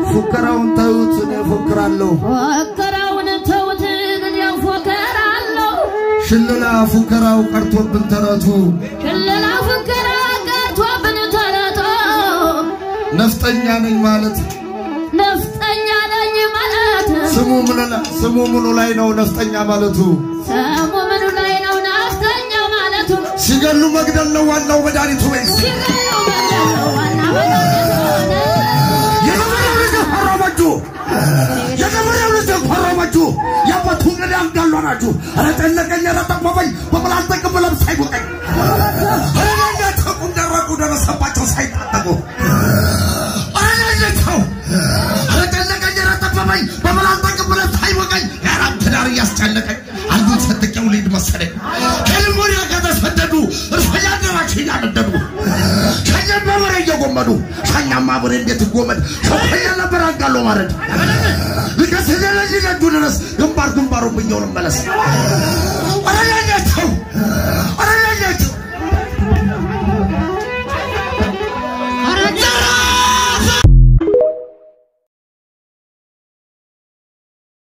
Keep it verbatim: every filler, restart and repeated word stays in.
ፉከራውን ተውት ነው ፎክራለሁ ፉከራውን ተውት ነው ፎክራለሁ ሽለላ ፉከራው ቀርቶብን ተረቱ ሽለላ ፉከራ ቀርቶብን ተረቱ ነፍጠኛ ነኝ ማለት ነፍጠኛ ነኝ ማለት ስሙ ምን ስሙ ምን ላይ ነው ነፍጠኛ ማለቱ ስሙ ምን ላይ ነው ነፍጠኛ ማለቱ ሲገሉ መግደል ነው ዋናው መድኃኒቱ ወይስ ሲገሉ መግደል ነው ዋናው መድኃኒቱ የገበሬው ልጅ ፈራማጁ የገበሬው ልጅ ፈራማጁ ያባቱ ገዳም ጋሏናጁ አረጠለቀኝ አረጠቆፈኝ በመላልጠቅ ብለም ሳይወቀኝ አረጋጋ ተቁም ደረቁ ደረሰባቸው ሳይጣጠቁ አረጋጋው አረጠለቀኝ አረጠቆፈኝ በመላልጠቅ ብለም ሳይወቀኝ ያራም ትዳር ያስጨነቀኝ አንዱ ሰጥቄው ሊድ መሰለኝ ከልሞሪያ ከተሰደዱ እርፈኛ ደራሽ ያነደዱ ከጀመረ እየጎመዱ ሻኛማ ብሬ እንዴት ጎመድ ሾፈኛ ነበር አንጋሎ ማረድ ለከሰለኝ ለዱ ድረስ ግንባር ግንባሩ ብየው መለስ አረጋጋው